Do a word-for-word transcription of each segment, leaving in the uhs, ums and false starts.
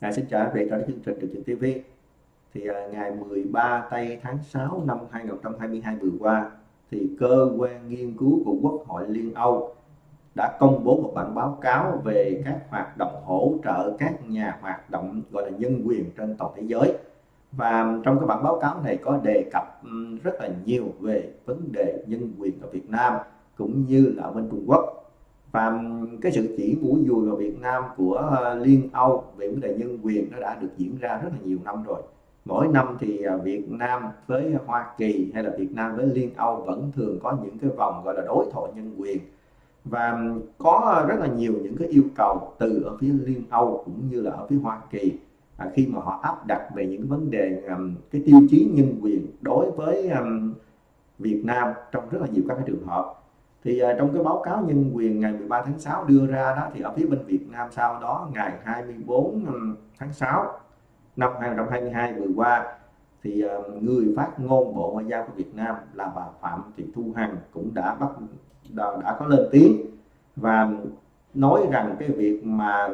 À, xin chào quý vị trong chương trình Được Chuyện ti vi. Thì à, ngày mười ba tây tháng sáu năm hai nghìn không trăm hai mươi hai vừa qua, thì cơ quan nghiên cứu của Quốc hội Liên Âu đã công bố một bản báo cáo về các hoạt động hỗ trợ các nhà hoạt động gọi là nhân quyền trên toàn thế giới. Và trong cái bản báo cáo này có đề cập rất là nhiều về vấn đề nhân quyền ở Việt Nam cũng như là ở bên Trung Quốc. Và cái sự chỉ mũi dùi vào Việt Nam của Liên Âu về vấn đề nhân quyền nó đã được diễn ra rất là nhiều năm rồi. Mỗi năm thì Việt Nam với Hoa Kỳ hay là Việt Nam với Liên Âu vẫn thường có những cái vòng gọi là đối thoại nhân quyền. Và có rất là nhiều những cái yêu cầu từ ở phía Liên Âu cũng như là ở phía Hoa Kỳ à, khi mà họ áp đặt về những vấn đề um, cái tiêu chí nhân quyền đối với um, Việt Nam trong rất là nhiều các cái trường hợp. Thì uh, trong cái báo cáo nhân quyền ngày mười ba tháng sáu đưa ra đó, thì ở phía bên Việt Nam sau đó ngày hai mươi tư tháng sáu năm hai nghìn không trăm hai mươi hai vừa qua, thì uh, người phát ngôn Bộ Ngoại giao của Việt Nam là bà Phạm Thị Thu Hằng cũng đã bắt đã, đã có lên tiếng và nói rằng cái việc mà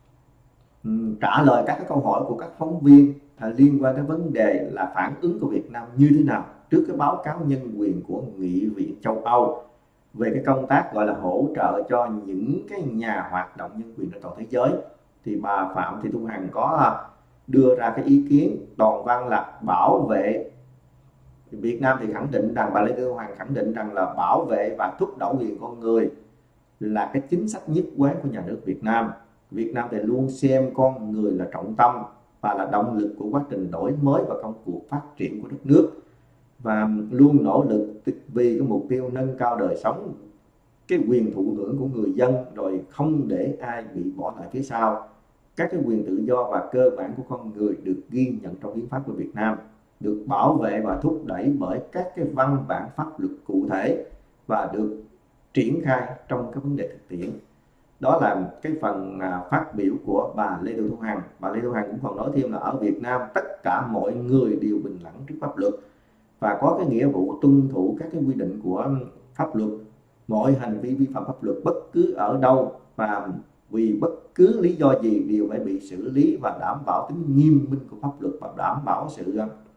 um, trả lời các cái câu hỏi của các phóng viên uh, liên quan tới vấn đề là phản ứng của Việt Nam như thế nào trước cái báo cáo nhân quyền của Nghị viện châu Âu về cái công tác gọi là hỗ trợ cho những cái nhà hoạt động nhân quyền trên toàn thế giới. Thì bà Phạm Thị Thu Hằng có đưa ra cái ý kiến toàn văn là bảo vệ Việt Nam, thì khẳng định rằng bà Lê Thị Thu Hằng khẳng định rằng là bảo vệ và thúc đẩy quyền con người là cái chính sách nhất quán của nhà nước Việt Nam. Việt Nam thì luôn xem con người là trọng tâm và là động lực của quá trình đổi mới và công cuộc phát triển của đất nước, và luôn nỗ lực vì cái mục tiêu nâng cao đời sống, cái quyền thụ hưởng của người dân, rồi không để ai bị bỏ lại phía sau. Các cái quyền tự do và cơ bản của con người được ghi nhận trong hiến pháp của Việt Nam, được bảo vệ và thúc đẩy bởi các cái văn bản pháp luật cụ thể và được triển khai trong các vấn đề thực tiễn. Đó là cái phần phát biểu của bà Lê Thị Thu Hằng. Bà Lê Thị Thu Hằng cũng còn nói thêm là ở Việt Nam tất cả mọi người đều bình đẳng trước pháp luật và có cái nghĩa vụ tuân thủ các cái quy định của pháp luật. Mọi hành vi vi phạm pháp luật bất cứ ở đâu và vì bất cứ lý do gì đều phải bị xử lý và đảm bảo tính nghiêm minh của pháp luật và đảm bảo sự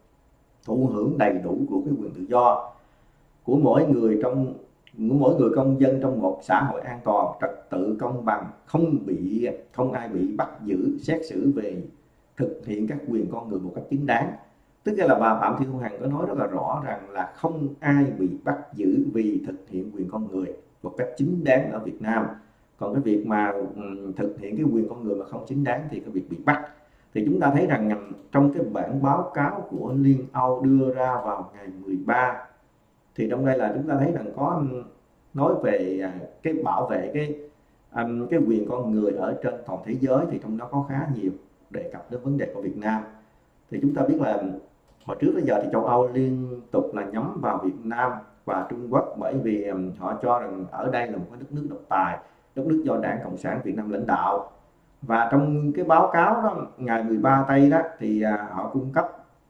thụ hưởng đầy đủ của cái quyền tự do của mỗi người trong của mỗi người công dân trong một xã hội an toàn, trật tự công bằng, không bị không ai bị bắt giữ xét xử về thực hiện các quyền con người một cách chính đáng. Tức là bà Phạm Thị Thu Hằng có nói rất là rõ rằng là không ai bị bắt giữ vì thực hiện quyền con người một cách chính đáng ở Việt Nam. Còn cái việc mà thực hiện cái quyền con người mà không chính đáng thì cái việc bị bắt. Thì chúng ta thấy rằng trong cái bản báo cáo của Liên Âu đưa ra vào ngày mười ba, thì trong đây là chúng ta thấy rằng có nói về cái bảo vệ cái cái quyền con người ở trên toàn thế giới, thì trong đó có khá nhiều đề cập đến vấn đề của Việt Nam. Thì chúng ta biết là hồi trước đến giờ thì châu Âu liên tục là nhắm vào Việt Nam và Trung Quốc, bởi vì họ cho rằng ở đây là một cái đất nước độc tài, đất nước do Đảng Cộng sản Việt Nam lãnh đạo. Và trong cái báo cáo đó ngày mười ba tây đó, thì họ cung cấp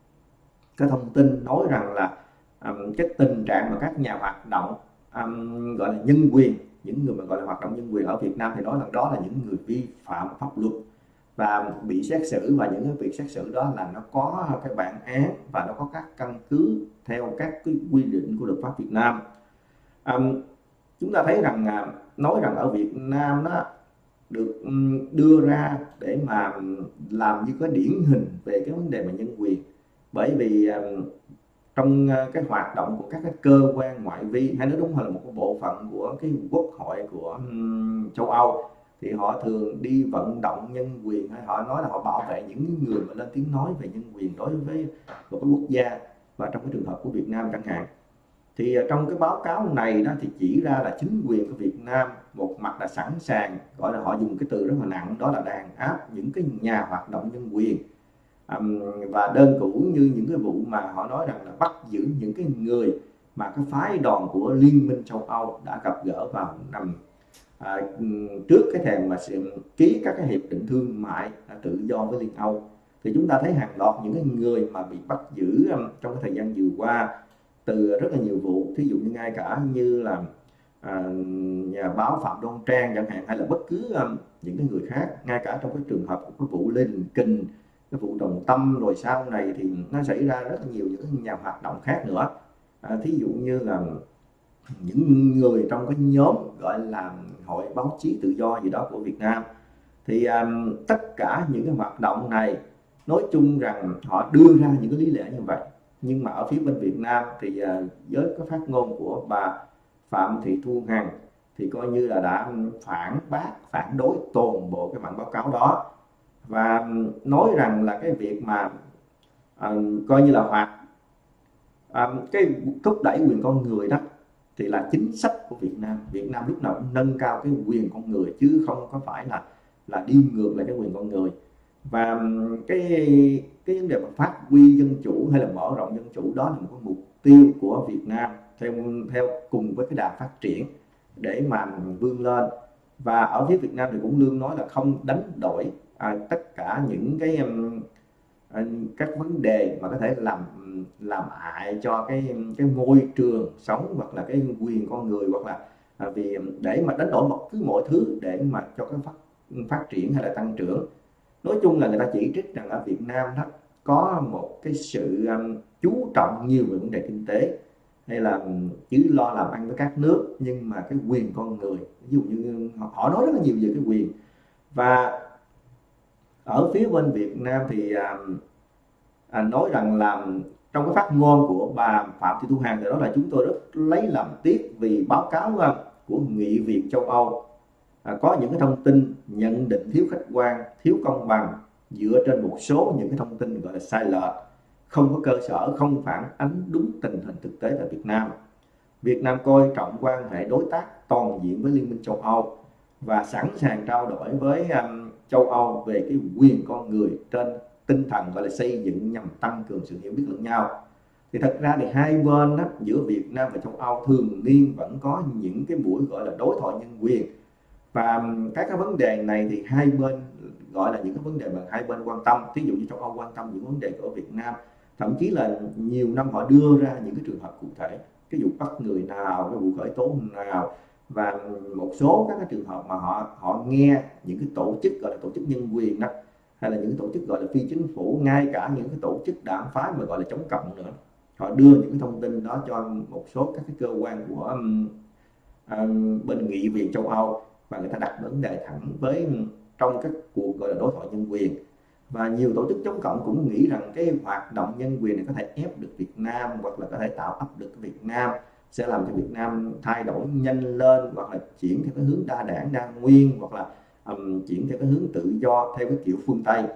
cái thông tin nói rằng là um, cái tình trạng mà các nhà hoạt động um, gọi là nhân quyền, những người mà gọi là hoạt động nhân quyền ở Việt Nam, thì nói rằng đó là những người vi phạm pháp luật và bị xét xử, và những cái việc xét xử đó là nó có cái bản án và nó có các căn cứ theo các cái quy định của luật pháp Việt Nam. Um, chúng ta thấy rằng nói rằng ở Việt Nam đó được đưa ra để mà làm như cái điển hình về cái vấn đề mà nhân quyền, bởi vì um, trong cái hoạt động của các cái cơ quan ngoại vi, hay nói đúng hơn là một cái bộ phận của cái quốc hội của um, châu Âu, thì họ thường đi vận động nhân quyền, hay họ nói là họ bảo vệ những người mà lên tiếng nói về nhân quyền đối với một cái quốc gia, và trong cái trường hợp của Việt Nam chẳng hạn. Thì trong cái báo cáo này đó thì chỉ ra là chính quyền của Việt Nam một mặt là sẵn sàng, gọi là họ dùng cái từ rất là nặng, đó là đàn áp những cái nhà hoạt động nhân quyền. Um, và đơn cử như những cái vụ mà họ nói rằng là bắt giữ những cái người mà cái phái đoàn của Liên minh châu Âu đã gặp gỡ vào năm à, trước cái thềm mà ký các cái hiệp định thương mại tự do với Liên Âu. Thì chúng ta thấy hàng loạt những cái người mà bị bắt giữ um, trong cái thời gian vừa qua từ rất là nhiều vụ, thí dụ như ngay cả như là à, nhà báo Phạm Đoan Trang chẳng hạn, hay là bất cứ um, những cái người khác, ngay cả trong cái trường hợp của cái vụ Lê Đình Kình, cái vụ Đồng Tâm, rồi sau này thì nó xảy ra rất là nhiều những cái nhà hoạt động khác nữa. À, thí dụ như là những người trong cái nhóm gọi là Hội Báo chí Tự do gì đó của Việt Nam, thì um, tất cả những cái hoạt động này nói chung rằng họ đưa ra những cái lý lẽ như vậy, nhưng mà ở phía bên Việt Nam thì uh, với cái phát ngôn của bà Phạm Thị Thu Hằng thì coi như là đã phản bác, phản đối toàn bộ cái bản báo cáo đó, và nói rằng là cái việc mà uh, coi như là hoạt uh, cái thúc đẩy quyền con người đó thì là chính sách của Việt Nam. Việt Nam lúc nào cũng nâng cao cái quyền con người chứ không có phải là là đi ngược lại cái quyền con người. Và cái cái vấn đề mà phát huy dân chủ hay là mở rộng dân chủ đó là một cái mục tiêu của Việt Nam theo theo cùng với cái đà phát triển để mà vươn lên. Và ở phía Việt Nam thì cũng luôn nói là không đánh đổi à, tất cả những cái à, các vấn đề mà có thể làm làm hại cho cái cái môi trường sống hoặc là cái quyền con người, hoặc là à, vì để mà đánh đổi một cứ mọi thứ để mà cho cái phát phát triển hay là tăng trưởng. Nói chung là người ta chỉ trích rằng ở Việt Nam đó có một cái sự um, chú trọng nhiều về vấn đề kinh tế, hay là chỉ lo làm ăn với các nước, nhưng mà cái quyền con người, ví dụ như họ nói rất là nhiều về cái quyền. Và ở phía bên Việt Nam thì à, à, nói rằng là trong cái phát ngôn của bà Phạm Thị Thu Hằng thì đó là chúng tôi rất lấy làm tiếc vì báo cáo à, của Nghị viện châu Âu à, có những cái thông tin nhận định thiếu khách quan, thiếu công bằng, dựa trên một số những cái thông tin gọi là sai lệch, không có cơ sở, không phản ánh đúng tình hình thực tế tại Việt Nam. Việt Nam coi trọng quan hệ đối tác toàn diện với Liên minh châu Âu và sẵn sàng trao đổi với um, châu Âu về cái quyền con người trên tinh thần gọi là xây dựng nhằm tăng cường sự hiểu biết lẫn nhau. Thì thật ra thì hai bên đó, giữa Việt Nam và châu Âu thường niên vẫn có những cái buổi gọi là đối thoại nhân quyền, và các cái vấn đề này thì hai bên gọi là những cái vấn đề mà hai bên quan tâm. Ví dụ như châu Âu quan tâm những vấn đề của Việt Nam, thậm chí là nhiều năm họ đưa ra những cái trường hợp cụ thể, cái vụ bắt người nào, cái vụ khởi tố nào, và một số các cái trường hợp mà họ họ nghe những cái tổ chức gọi là tổ chức nhân quyền đó, hay là những cái tổ chức gọi là phi chính phủ, ngay cả những cái tổ chức đảng phái mà gọi là chống cộng nữa, họ đưa những cái thông tin đó cho một số các cái cơ quan của um, um, bên Nghị viện châu Âu, và người ta đặt vấn đề thẳng với trong các cuộc gọi là đối thoại nhân quyền. Và nhiều tổ chức chống cộng cũng nghĩ rằng cái hoạt động nhân quyền này có thể ép được Việt Nam, hoặc là có thể tạo áp lực Việt Nam, sẽ làm cho Việt Nam thay đổi nhanh lên, hoặc là chuyển theo cái hướng đa đảng đa nguyên, hoặc là um, chuyển theo cái hướng tự do theo cái kiểu phương Tây.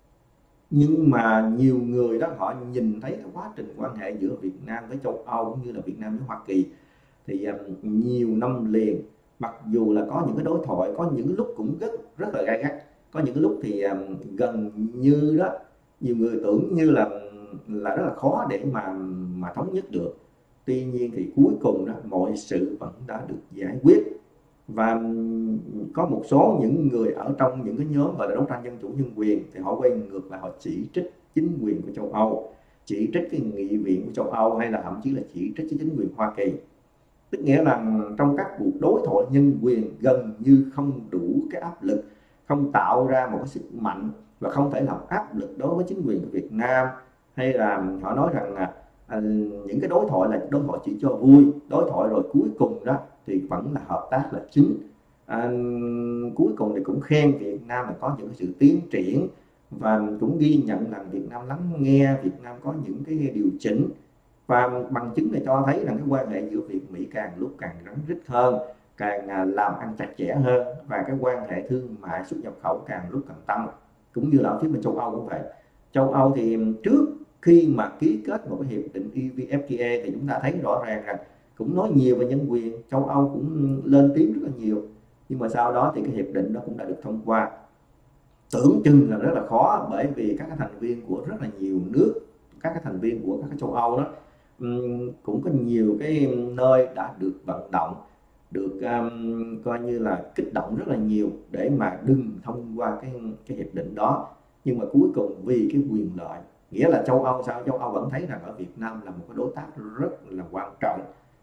Nhưng mà nhiều người đó họ nhìn thấy cái quá trình quan hệ giữa Việt Nam với châu Âu cũng như là Việt Nam với Hoa Kỳ thì um, nhiều năm liền, mặc dù là có những cái đối thoại, có những lúc cũng rất rất là gay gắt, có những cái lúc thì um, gần như đó nhiều người tưởng như là là rất là khó để mà mà thống nhất được. Tuy nhiên thì cuối cùng đó mọi sự vẫn đã được giải quyết, và có một số những người ở trong những cái nhóm gọi là đấu tranh dân chủ nhân quyền thì họ quay ngược lại, họ chỉ trích chính quyền của châu Âu, chỉ trích cái Nghị viện của châu Âu, hay là thậm chí là chỉ trích chính quyền Hoa Kỳ. Tức nghĩa là trong các cuộc đối thoại nhân quyền gần như không đủ cái áp lực, không tạo ra một cái sức mạnh, và không thể làm áp lực đối với chính quyền của Việt Nam. Hay là họ nói rằng là à, những cái đối thoại là đối thoại chỉ cho vui, đối thoại rồi cuối cùng đó thì vẫn là hợp tác là chính. À, cuối cùng thì cũng khen Việt Nam là có những cái sự tiến triển, và cũng ghi nhận rằng Việt Nam lắng nghe, Việt Nam có những cái điều chỉnh. Và bằng chứng này cho thấy rằng cái quan hệ giữa Việt Mỹ càng lúc càng rắn rít hơn, càng làm ăn chặt chẽ hơn, và cái quan hệ thương mại xuất nhập khẩu càng lúc càng tăng. Cũng như là ở phía bên châu Âu cũng vậy. Châu Âu thì trước khi mà ký kết một cái hiệp định e vê ép tê a thì chúng ta thấy rõ ràng rằng cũng nói nhiều về nhân quyền, châu Âu cũng lên tiếng rất là nhiều, nhưng mà sau đó thì cái hiệp định đó cũng đã được thông qua. Tưởng chừng là rất là khó, bởi vì các cái thành viên của rất là nhiều nước, các cái thành viên của các cái châu Âu đó cũng có nhiều cái nơi đã được vận động, được um, coi như là kích động rất là nhiều để mà đừng thông qua cái cái hiệp định đó. Nhưng mà cuối cùng vì cái quyền lợi, nghĩa là châu Âu sao châu Âu vẫn thấy rằng ở Việt Nam là một cái đối tác rất là quan trọng,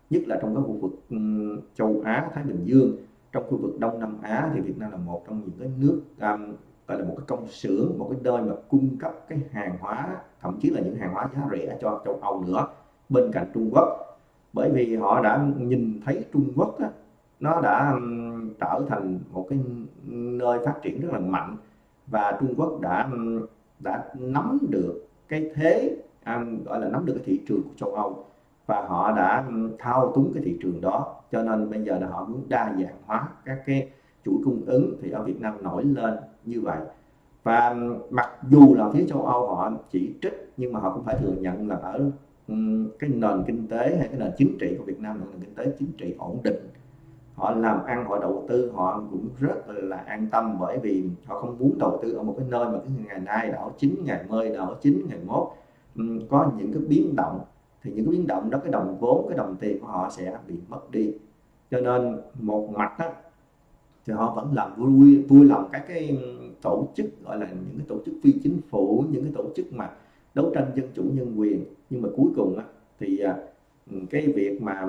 nhất là trong các khu vực um, châu Á, Thái Bình Dương. Trong khu vực Đông Nam Á thì Việt Nam là một trong những cái nước um, gọi là một cái công xưởng, một cái nơi mà cung cấp cái hàng hóa, thậm chí là những hàng hóa giá rẻ cho châu Âu nữa, bên cạnh Trung Quốc. Bởi vì họ đã nhìn thấy Trung Quốc á, nó đã um, trở thành một cái nơi phát triển rất là mạnh, và Trung Quốc đã um, đã nắm được cái thế um, gọi là nắm được cái thị trường của châu Âu, và họ đã um, thao túng cái thị trường đó. Cho nên bây giờ là họ muốn đa dạng hóa các cái chuỗi cung ứng, thì ở Việt Nam nổi lên như vậy. Và um, mặc dù là phía châu Âu họ chỉ trích, nhưng mà họ cũng phải thừa nhận là ở um, cái nền kinh tế hay cái nền chính trị của Việt Nam là nền kinh tế chính trị ổn định. Họ làm ăn, họ đầu tư họ cũng rất là an tâm, bởi vì họ không muốn đầu tư ở một cái nơi mà cái ngày nay đảo chín, ngày mai đảo chín, ngày mốt um, có những cái biến động, thì những cái biến động đó cái đồng vốn, cái đồng tiền của họ sẽ bị mất đi. Cho nên một mặt đó, thì họ vẫn làm vui vui lòng các cái tổ chức gọi là những cái tổ chức phi chính phủ, những cái tổ chức mà đấu tranh dân chủ nhân quyền, nhưng mà cuối cùng á, thì cái việc mà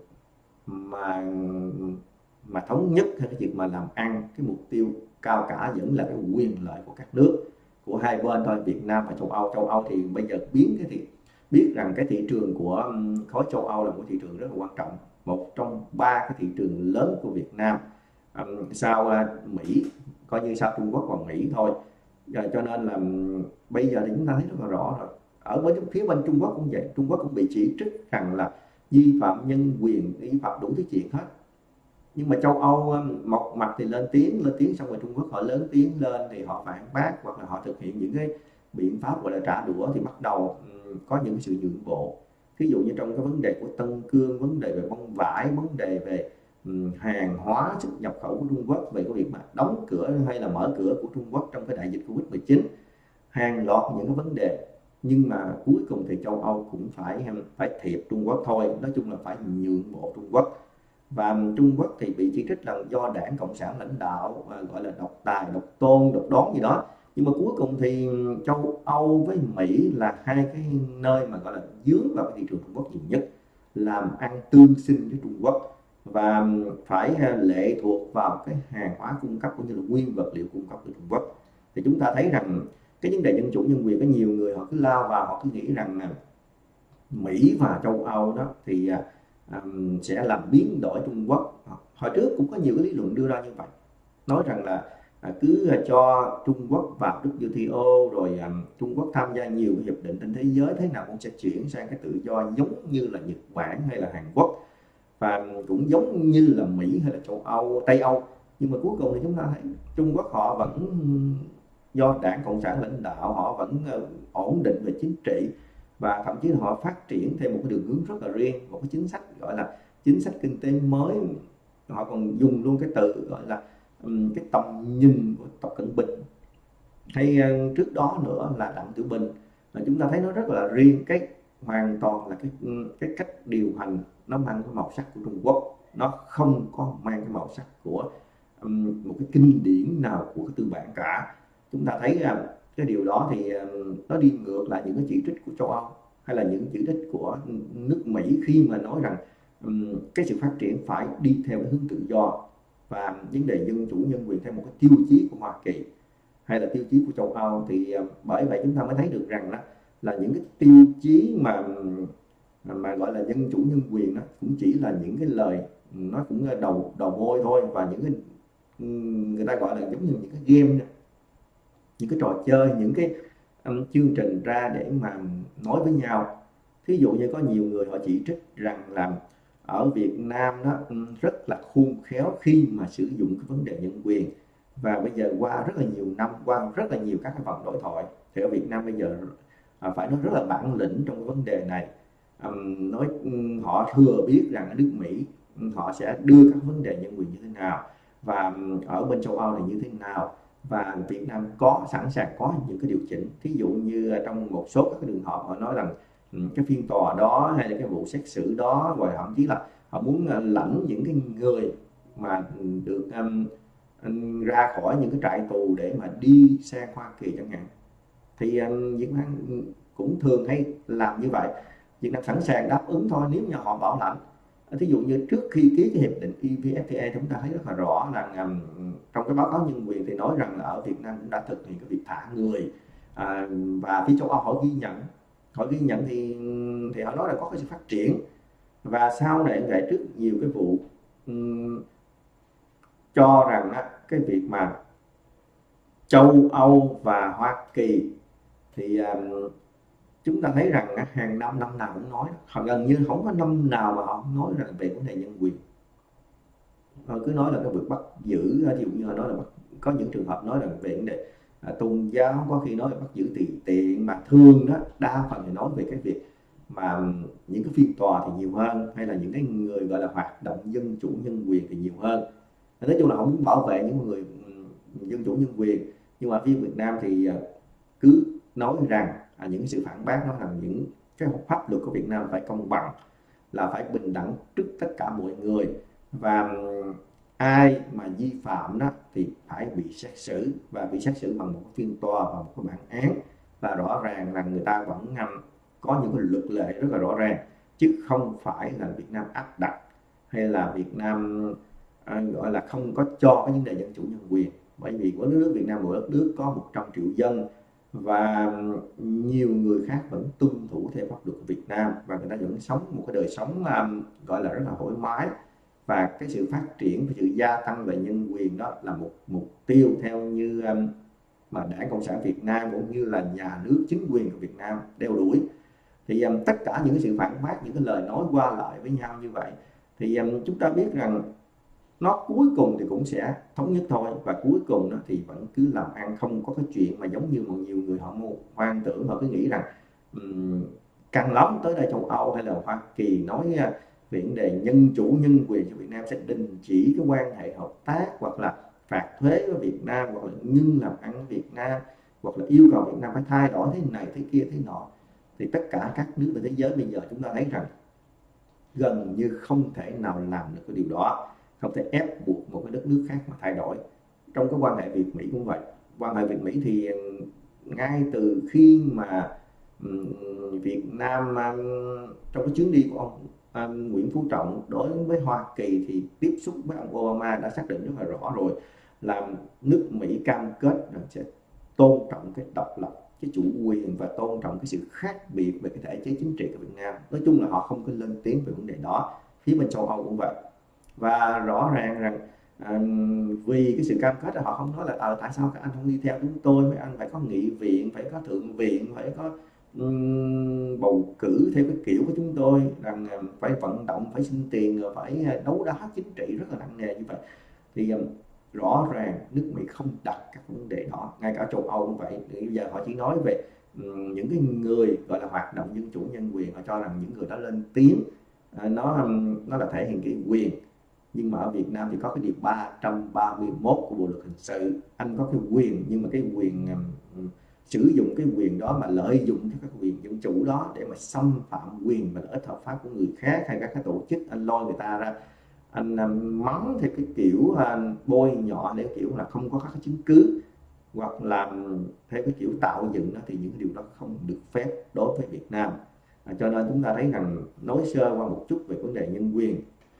mà mà thống nhất hay cái việc mà làm ăn, cái mục tiêu cao cả vẫn là cái quyền lợi của các nước, của hai bên thôi, Việt Nam và châu Âu. Châu Âu thì bây giờ biến cái thì biết rằng cái thị trường của khối châu Âu là một thị trường rất là quan trọng, một trong ba cái thị trường lớn của Việt Nam, um, sau uh, Mỹ, coi như sau Trung Quốc còn Mỹ thôi. Rồi, cho nên là um, bây giờ thì chúng ta thấy rất là rõ rồi. Ở bên phía bên Trung Quốc cũng vậy, Trung Quốc cũng bị chỉ trích rằng là vi phạm nhân quyền, vi phạm đủ thứ chuyện hết. Nhưng mà châu Âu um, một mặt thì lên tiếng lên tiếng xong rồi Trung Quốc họ lớn tiếng lên thì họ phản bác, hoặc là họ thực hiện những cái biện pháp gọi là trả đũa, thì bắt đầu um, có những sự nhượng bộ. Ví dụ như trong cái vấn đề của Tân Cương, vấn đề về bông vải, vấn đề về um, hàng hóa xuất nhập khẩu của Trung Quốc, về cái việc mà đóng cửa hay là mở cửa của Trung Quốc trong cái đại dịch Covid mười chín, hàng loạt những cái vấn đề. Nhưng mà cuối cùng thì châu Âu cũng phải phải thiệp Trung Quốc thôi, nói chung là phải nhượng bộ Trung Quốc. Và Trung Quốc thì bị chỉ trích là do đảng Cộng sản lãnh đạo, gọi là độc tài, độc tôn, độc đoán gì đó. Nhưng mà cuối cùng thì châu Âu với Mỹ là hai cái nơi mà gọi là dướng vào cái thị trường Trung Quốc nhiều nhất, làm ăn tương sinh với Trung Quốc, và phải lệ thuộc vào cái hàng hóa cung cấp cũng như là nguyên vật liệu cung cấp từ Trung Quốc. Thì chúng ta thấy rằng cái vấn đề dân chủ nhân quyền, có nhiều người họ cứ lao vào, họ cứ nghĩ rằng Mỹ và châu Âu đó thì um, sẽ làm biến đổi Trung Quốc. Hồi trước cũng có nhiều cái lý luận đưa ra như vậy, nói rằng là à, cứ cho Trung Quốc vào vê kép tê o, rồi um, Trung Quốc tham gia nhiều cái hiệp định trên thế giới, thế nào cũng sẽ chuyển sang cái tự do giống như là Nhật Bản hay là Hàn Quốc, và cũng giống như là Mỹ hay là châu Âu, Tây Âu. Nhưng mà cuối cùng thì chúng ta thấy Trung Quốc họ vẫn do đảng Cộng sản lãnh đạo, họ vẫn uh, ổn định về chính trị, và thậm chí là họ phát triển thêm một cái đường hướng rất là riêng, một cái chính sách gọi là chính sách kinh tế mới. Họ còn dùng luôn cái từ gọi là um, cái tầm nhìn của Tập Cận Bình, hay uh, trước đó nữa là Đặng Tiểu Bình. Và chúng ta thấy nó rất là riêng, cái hoàn toàn là cái cái cách điều hành nó mang cái màu sắc của Trung Quốc, nó không có mang cái màu sắc của um, một cái kinh điển nào của cái tư bản cả. Chúng ta thấy uh, cái điều đó thì uh, nó đi ngược lại những cái chỉ trích của châu Âu hay là những chỉ trích của nước Mỹ, khi mà nói rằng um, cái sự phát triển phải đi theo cái hướng tự do, và vấn đề dân chủ nhân quyền theo một cái tiêu chí của Hoa Kỳ hay là tiêu chí của châu Âu. Thì uh, bởi vậy chúng ta mới thấy được rằng đó là những cái tiêu chí mà mà gọi là dân chủ nhân quyền đó cũng chỉ là những cái lời, nó cũng là đầu đầu môi thôi, và những cái người ta gọi là giống như những cái game, những cái trò chơi, những cái um, chương trình ra để mà nói với nhau. Thí dụ như có nhiều người họ chỉ trích rằng là ở Việt Nam đó rất là khôn khéo khi mà sử dụng cái vấn đề nhân quyền, và bây giờ qua rất là nhiều năm, qua rất là nhiều các cái vòng đối thoại, thì ở Việt Nam bây giờ à, phải nói rất là bản lĩnh trong cái vấn đề này. Um, nói um, họ thừa biết rằng ở nước Mỹ um, họ sẽ đưa các vấn đề nhân quyền như thế nào, và um, ở bên châu Âu này như thế nào, và Việt Nam có sẵn sàng có những cái điều chỉnh. Thí dụ như trong một số các cái trường hợp họ nói rằng um, cái phiên tòa đó hay là cái vụ xét xử đó, rồi thậm chí là họ muốn uh, lãnh những cái người mà được um, um, ra khỏi những cái trại tù để mà đi sang Hoa Kỳ chẳng hạn. Thì um, Việt Nam cũng thường hay làm như vậy. Việt Nam sẵn sàng đáp ứng thôi nếu như họ bảo lãnh. Thí dụ như trước khi ký cái hiệp định e vê ép ta chúng ta thấy rất là rõ là um, trong cái báo cáo nhân quyền thì nói rằng là ở Việt Nam cũng đã thực hiện cái việc thả người, à, và phía châu Âu họ ghi nhận họ ghi nhận thì thì họ nói là có cái sự phát triển. Và sau này vậy, trước nhiều cái vụ um, cho rằng á, cái việc mà châu Âu và Hoa Kỳ thì um, chúng ta thấy rằng á, hàng năm năm nào cũng nói, họ gần như không có năm nào mà họ không nói rằng về vấn đề nhân quyền. Họ cứ nói là cái việc bắt giữ, ví dụ như họ nói là bắt, có những trường hợp nói là về vấn đề à, tôn giáo, có khi nói là bắt giữ tùy tiện, mà thường đó đa phần thì nói về cái việc mà những cái phiên tòa thì nhiều hơn, hay là những cái người gọi là hoạt động dân chủ nhân quyền thì nhiều hơn. Nói chung là không muốn bảo vệ những người dân chủ nhân quyền, nhưng mà phía Việt Nam thì cứ nói rằng à, những sự phản bác nó rằng những cái pháp luật của Việt Nam phải công bằng, là phải bình đẳng trước tất cả mọi người, và ai mà vi phạm đó thì phải bị xét xử, và bị xét xử bằng một phiên tòa và một cái bản án, và rõ ràng là người ta vẫn có những cái luật lệ rất là rõ ràng, chứ không phải là Việt Nam áp đặt, hay là Việt Nam à, gọi là không có cho cái vấn đề dân chủ nhân quyền. Bởi vì của nước Việt Nam, một đất nước có một trăm triệu dân, và nhiều người khác vẫn tuân thủ theo pháp luật của Việt Nam, và người ta vẫn sống một cái đời sống um, gọi là rất là thoải mái. Và cái sự phát triển và sự gia tăng về nhân quyền đó là một mục tiêu theo như um, mà Đảng Cộng sản Việt Nam cũng như là nhà nước, chính quyền của Việt Nam đeo đuổi. Thì um, tất cả những cái sự phản bác, những cái lời nói qua lại với nhau như vậy, thì um, chúng ta biết rằng nó cuối cùng thì cũng sẽ thống nhất thôi, và cuối cùng đó thì vẫn cứ làm ăn, không có cái chuyện mà giống như một nhiều người họ hoang tưởng, họ cứ nghĩ rằng um, càng lắm tới đây châu Âu hay là Hoa Kỳ nói về vấn đề nhân chủ nhân quyền cho Việt Nam sẽ đình chỉ cái quan hệ hợp tác, hoặc là phạt thuế với Việt Nam, hoặc là ngưng làm ăn với Việt Nam, hoặc là yêu cầu Việt Nam phải thay đổi thế này thế kia thế nọ. Thì tất cả các nước trên thế giới bây giờ chúng ta thấy rằng gần như không thể nào làm được cái điều đó, không thể ép buộc một cái đất nước khác mà thay đổi. Trong cái quan hệ Việt Mỹ cũng vậy. Quan hệ Việt Mỹ thì ngay từ khi mà um, Việt Nam um, trong cái chuyến đi của ông um, Nguyễn Phú Trọng đối với Hoa Kỳ thì tiếp xúc với ông Obama đã xác định rất là rõ rồi, là nước Mỹ cam kết rằng sẽ tôn trọng cái độc lập, cái chủ quyền, và tôn trọng cái sự khác biệt về cái thể chế chính trị của Việt Nam. Nói chung là họ không có lên tiếng về vấn đề đó. Phía bên châu Âu cũng vậy. Và rõ ràng rằng à, vì cái sự cam kết là họ không nói là à, tại sao các anh không đi theo chúng tôi, mấy anh phải có nghị viện, phải có thượng viện, phải có um, bầu cử theo cái kiểu của chúng tôi, rằng uh, phải vận động, phải xin tiền, rồi phải đấu đá chính trị rất là nặng nề như vậy. Thì um, rõ ràng nước Mỹ không đặt các vấn đề đó. Ngay cả châu Âu cũng vậy. Thì bây giờ họ chỉ nói về um, những cái người gọi là hoạt động dân chủ nhân quyền, họ cho rằng những người đó lên tiếng uh, nó um, nó là thể hiện cái quyền. Nhưng mà ở Việt Nam thì có cái điều ba trăm ba mươi mốt của Bộ luật hình sự, anh có cái quyền, nhưng mà cái quyền um, sử dụng cái quyền đó mà lợi dụng các quyền dân chủ đó để mà xâm phạm quyền và lợi ích hợp pháp của người khác, hay các cái tổ chức, anh lôi người ta ra, anh um, mắng theo cái kiểu uh, bôi nhọ, để kiểu là không có các chứng cứ, hoặc làm theo cái kiểu tạo dựng đó, thì những điều đó không được phép đối với Việt Nam. À, cho nên chúng ta thấy rằng, nói sơ qua một chút về vấn đề nhân quyền,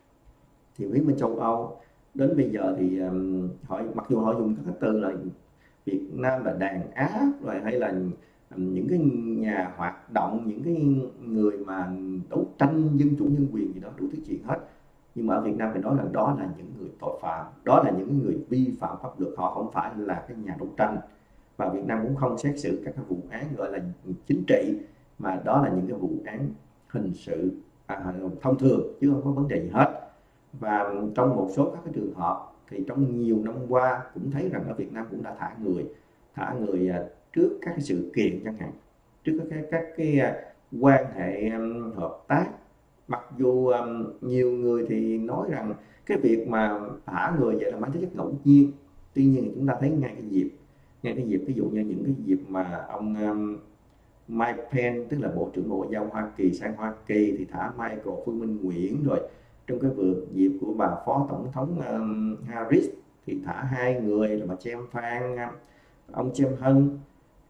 thì với bên châu Âu đến bây giờ thì um, họ mặc dù họ dùng các từ là Việt Nam là đàn áp, rồi hay là um, những cái nhà hoạt động, những cái người mà đấu tranh dân chủ nhân quyền gì đó, đủ thứ chuyện hết, nhưng mà ở Việt Nam thì nói là đó là những người tội phạm, đó là những người vi phạm pháp luật, họ không phải là cái nhà đấu tranh. Và Việt Nam cũng không xét xử các cái vụ án gọi là chính trị, mà đó là những cái vụ án hình sự à, thông thường, chứ không có vấn đề gì hết. Và trong một số các cái trường hợp thì trong nhiều năm qua cũng thấy rằng ở Việt Nam cũng đã thả người, thả người trước các cái sự kiện chẳng hạn, trước các cái, các cái quan hệ hợp tác. Mặc dù um, nhiều người thì nói rằng cái việc mà thả người vậy là mang tính chất ngẫu nhiên, tuy nhiên thì chúng ta thấy ngay cái dịp, ngay cái dịp ví dụ như những cái dịp mà ông um, Mike Pence, tức là Bộ trưởng Bộ Ngoại giao Hoa Kỳ sang Hoa Kỳ thì thả Michael Phương Minh Nguyễn, rồi trong cái vượt dịp của bà Phó Tổng thống um, Harris thì thả hai người là bà Chem Phan, ông Chem Hân,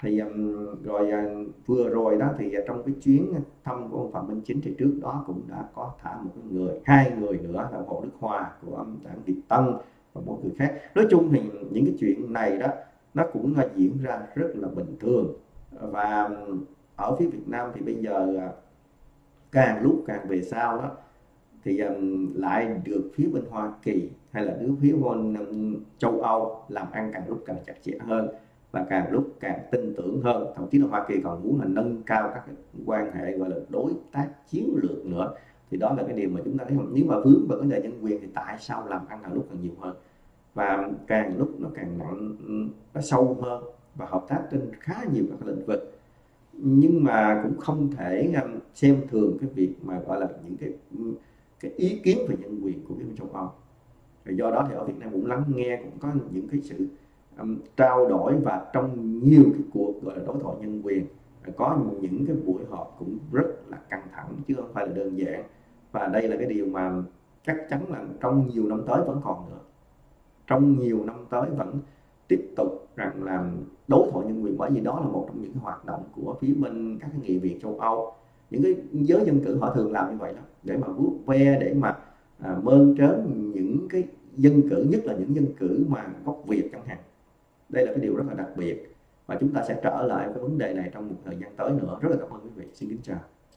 Thì um, rồi uh, vừa rồi đó thì uh, trong cái chuyến thăm của ông Phạm Minh Chính thì trước đó cũng đã có thả một cái người, hai người nữa là Hồ Đức Hòa của um, đảng Việt Tân và một người khác. Nói chung thì những cái chuyện này đó nó cũng uh, diễn ra rất là bình thường. Và um, ở phía Việt Nam thì bây giờ uh, càng lúc càng về sau đó thì um, lại được phía bên Hoa Kỳ hay là nước phía bên um, châu Âu làm ăn càng lúc càng chặt chẽ hơn và càng lúc càng tin tưởng hơn, thậm chí là Hoa Kỳ còn muốn là nâng cao các cái quan hệ gọi là đối tác chiến lược nữa. Thì đó là cái điều mà chúng ta thấy, nếu mà vướng vào vấn đề nhân quyền thì tại sao làm ăn càng lúc càng nhiều hơn và càng lúc nó càng nặng, nó sâu hơn và hợp tác trên khá nhiều các lĩnh vực. Nhưng mà cũng không thể um, xem thường cái việc mà gọi là những cái cái ý kiến về nhân quyền của bên châu Âu. Và do đó thì ở Việt Nam cũng lắng nghe, cũng có những cái sự um, trao đổi, và trong nhiều cái cuộc gọi là đối thoại nhân quyền có những cái buổi họp cũng rất là căng thẳng chứ không phải là đơn giản. Và đây là cái điều mà chắc chắn là trong nhiều năm tới vẫn còn nữa, trong nhiều năm tới vẫn tiếp tục rằng là đối thoại nhân quyền, bởi vì đó là một trong những cái hoạt động của phía bên các cái nghị viện châu Âu. Những cái giới dân cử họ thường làm như vậy đó, để mà vuốt ve, để mà à, mơn trớn những cái dân cử, nhất là những dân cử mà gốc Việt chẳng hạn. Đây là cái điều rất là đặc biệt và chúng ta sẽ trở lại cái vấn đề này trong một thời gian tới nữa. Rất là cảm ơn quý vị. Xin kính chào.